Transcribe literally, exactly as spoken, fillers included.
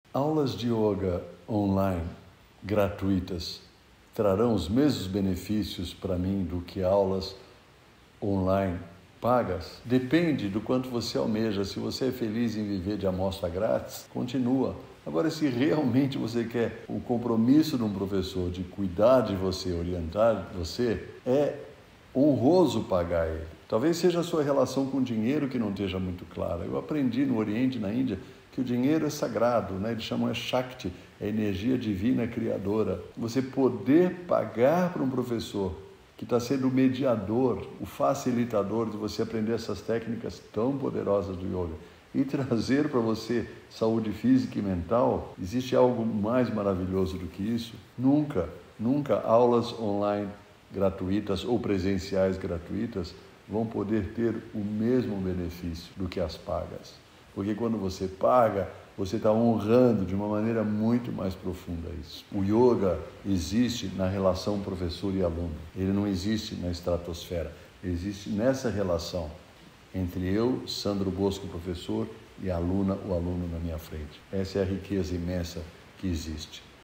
Aulas de yoga online gratuitas trarão os mesmos benefícios para mim do que aulas online pagas? Depende do quanto você almeja. Se você é feliz em viver de amostra grátis, continua. Agora, se realmente você quer o compromisso de um professor de cuidar de você, orientar você, é honroso pagar ele. Talvez seja a sua relação com o dinheiro que não esteja muito clara. Eu aprendi no Oriente, na Índia, que o dinheiro é sagrado, né? Eles chamam de Shakti, é energia divina criadora. Você poder pagar para um professor que está sendo o mediador, o facilitador de você aprender essas técnicas tão poderosas do yoga e trazer para você saúde física e mental, existe algo mais maravilhoso do que isso? Nunca, nunca aulas online gratuitas ou presenciais gratuitas vão poder ter o mesmo benefício do que as pagas. Porque quando você paga, você está honrando de uma maneira muito mais profunda isso. O yoga existe na relação professor e aluno. Ele não existe na estratosfera. Ele existe nessa relação entre eu, Sandro Bosco, professor, e a aluna, o aluno na minha frente. Essa é a riqueza imensa que existe.